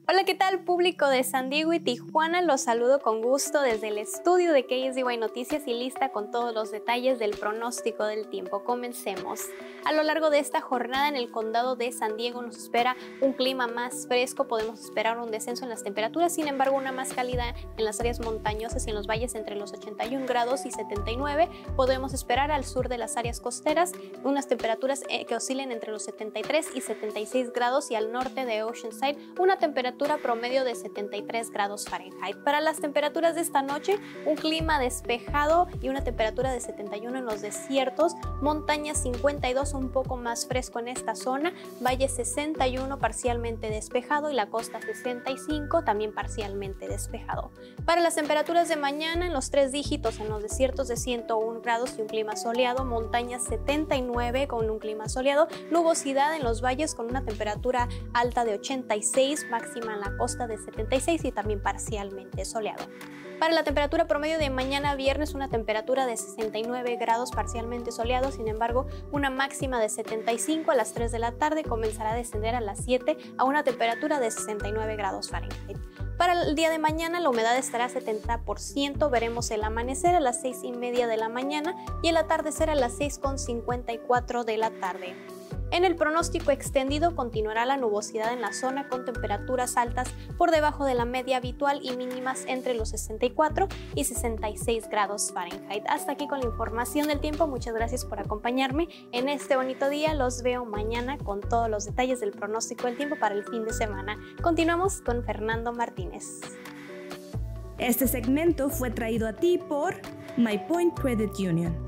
Hola, ¿qué tal, público de San Diego y Tijuana? Los saludo con gusto desde el estudio de KSDY Noticias y lista con todos los detalles del pronóstico del tiempo. Comencemos. A lo largo de esta jornada en el condado de San Diego nos espera un clima más fresco, podemos esperar un descenso en las temperaturas, sin embargo una más cálida en las áreas montañosas y en los valles entre los 81 grados y 79. Podemos esperar al sur de las áreas costeras unas temperaturas que oscilen entre los 73 y 76 grados y al norte de Oceanside una temperatura promedio de 73 grados Fahrenheit. Para las temperaturas de esta noche, un clima despejado y una temperatura de 71 en los desiertos, montañas 52, un poco más fresco en esta zona, valle 61 parcialmente despejado y la costa 65 también parcialmente despejado. Para las temperaturas de mañana, en los 3 dígitos en los desiertos de 101 grados y un clima soleado, montañas 79 con un clima soleado, nubosidad en los valles con una temperatura alta de 86, máxima en la costa de 76 y también parcialmente soleado. Para la temperatura promedio de mañana viernes, una temperatura de 69 grados parcialmente soleado, sin embargo una máxima de 75 a las 3 de la tarde, comenzará a descender a las 7 a una temperatura de 69 grados Fahrenheit. Para el día de mañana la humedad estará a 70%, veremos el amanecer a las 6:30 de la mañana y el atardecer a las 6:54 de la tarde. En el pronóstico extendido continuará la nubosidad en la zona con temperaturas altas por debajo de la media habitual y mínimas entre los 64 y 66 grados Fahrenheit. Hasta aquí con la información del tiempo. Muchas gracias por acompañarme en este bonito día. Los veo mañana con todos los detalles del pronóstico del tiempo para el fin de semana. Continuamos con Fernando Martínez. Este segmento fue traído a ti por My Point Credit Union.